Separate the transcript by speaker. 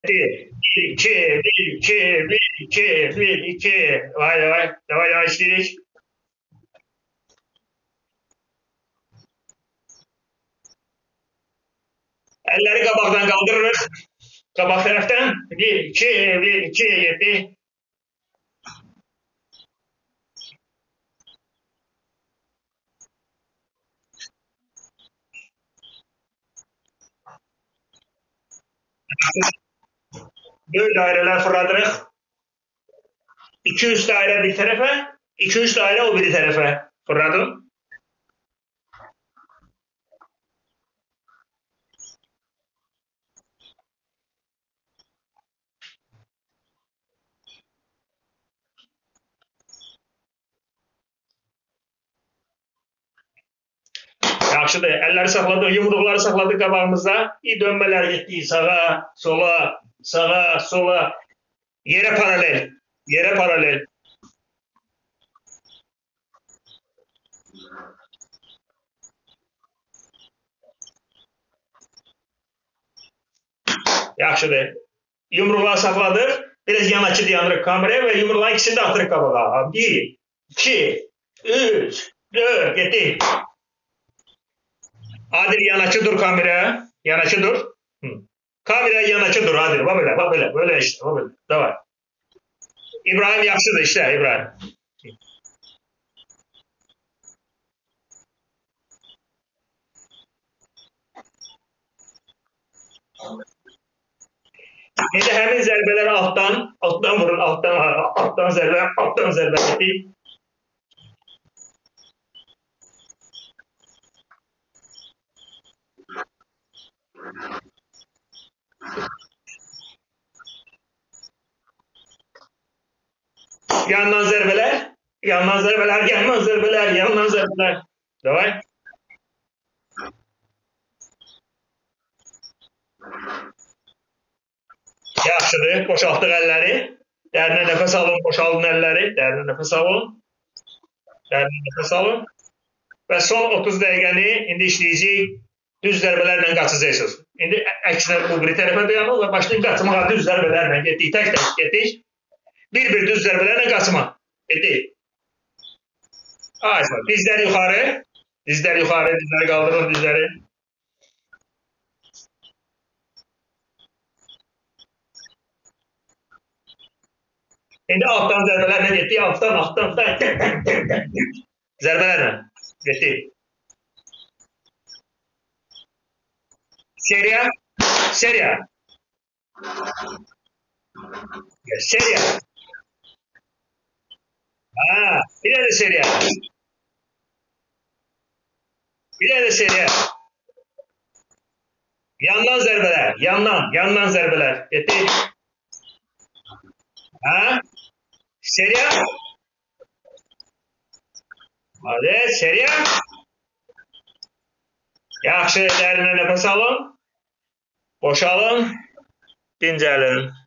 Speaker 1: Bir, iki, bir, iki, bir, iki, bir, iki. Vay vay. Davay davay işledik. Elleri kabaktan kaldırırız. Kabak taraftan. Bir, iki, yedi. Böyle daireler fırlatırız. 200 daire bir tarafa, 200 daire o bir tarafa fırladım. Yaxşıdır. Elleri saxladıq, yumruqları saxladıq qabağımızda. İyi dönmələr getdik sağa, sola, sağa, sola. Yerə paralel. Yerə paralel. Yaxşıdır. Yumruqları saxladıq. Biraz yanaçı dayandırıq kameraya və yumruqların ikisini də atırıq qabağa. 1, 2, 3, 4, getdik. Adil yanaçı dur kameraya. Yanaçı dur. Kameraya yanaçı dur Adil. Bak böyle, bak böyle. Böyle işte, bak böyle. Davay. İbrahim yaxşıdır işte, İbrahim. İndi həmin zərbələri altdan vurun, altdan zərbə etdik. Yandan zərbələr, yandan zərbələr, yandan zərbələr, yandan zərbələr. Davay. Yaxşıdır, boşaltdıq əlləri. Dərinə nəfəs alın, boşaldın əlləri. Dərinə nəfəs alın. Dərinə nəfəs alın. Və son 30 dəqiqəni indi işləyəcək, düz zərbələrlə qaçacaqsınız. İndi əksinə bu bir tərəfə dayanıq və başlayın qaçmağa düz zərbələrlə getdik, tək-tək getdik. Bir-bir düz zərbələrlə qaçma. Getdik. Aynen. Dizler yukarı. Dizler yukarı. Dizleri kaldırın dizleri. Şimdi alttan zərbələrlə getdik. Alttan. Zərbələrlə. Getdik. Seriya. Seriya. Seriya. Ha, bir de seriya. Bir de seriya. Yandan zərbələr. Yandan zərbələr. Getdik. Ha? Seriya. Hadi seriya. Yaxşı, dərinə nəfəs alın. Boşalın. Dincəlin.